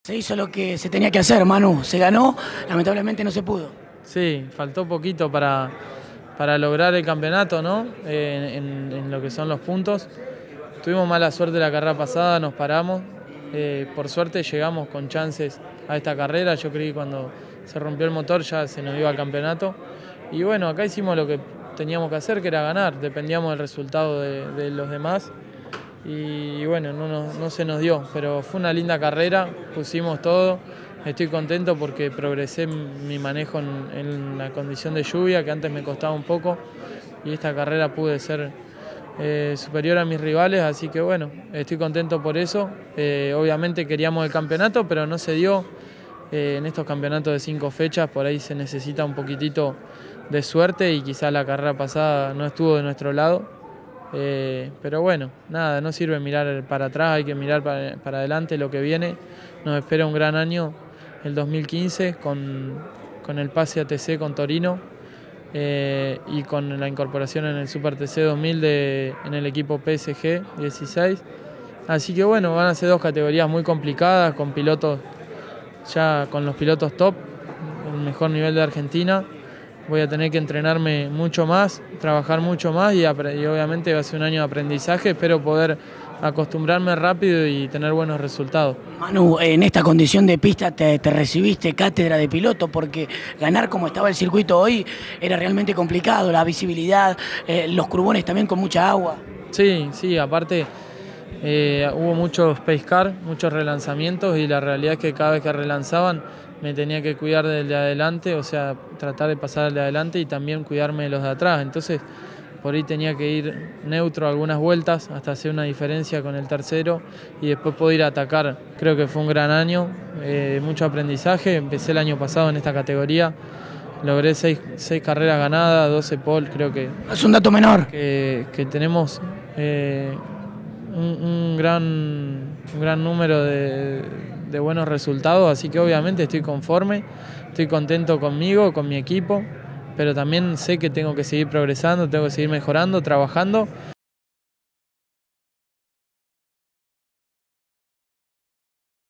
Se hizo lo que se tenía que hacer, Manu. Se ganó, lamentablemente no se pudo. Sí, faltó poquito para lograr el campeonato, ¿no? En lo que son los puntos. Tuvimos mala suerte la carrera pasada, nos paramos. Por suerte llegamos con chances a esta carrera. Yo creí que cuando se rompió el motor ya se nos iba al campeonato. Y bueno, acá hicimos lo que teníamos que hacer, que era ganar. Dependíamos del resultado de los demás. Y bueno, no se nos dio, pero fue una linda carrera, pusimos todo. Estoy contento porque progresé mi manejo en la condición de lluvia, que antes me costaba un poco, y esta carrera pude ser superior a mis rivales, así que bueno, estoy contento por eso. Obviamente queríamos el campeonato, pero no se dio. En estos campeonatos de 5 fechas por ahí se necesita un poquitito de suerte y quizás la carrera pasada no estuvo de nuestro lado. Pero bueno, nada, no sirve mirar para atrás, hay que mirar para adelante lo que viene. Nos espera un gran año, el 2015, con el pase ATC con Torino y con la incorporación en el Super TC 2000 en el equipo PSG 16. Así que bueno, van a ser 2 categorías muy complicadas, con pilotos ya con los pilotos top, el mejor nivel de Argentina. Voy a tener que entrenarme mucho más, trabajar mucho más y obviamente va a ser un año de aprendizaje. Espero poder acostumbrarme rápido y tener buenos resultados. Manu, en esta condición de pista te recibiste cátedra de piloto porque ganar como estaba el circuito hoy era realmente complicado, la visibilidad, los curbones también con mucha agua. Sí, aparte hubo muchos pace car, muchos relanzamientos y la realidad es que cada vez que relanzaban me tenía que cuidar del de adelante, o sea, tratar de pasar al de adelante y también cuidarme de los de atrás. Entonces, por ahí tenía que ir neutro algunas vueltas hasta hacer una diferencia con el tercero y después poder atacar. Creo que fue un gran año, mucho aprendizaje. Empecé el año pasado en esta categoría, logré 6 carreras ganadas, 12 pole, creo que... Es un dato menor. Que tenemos un gran número de buenos resultados, así que obviamente estoy conforme, estoy contento conmigo, con mi equipo, pero también sé que tengo que seguir progresando, tengo que seguir mejorando, trabajando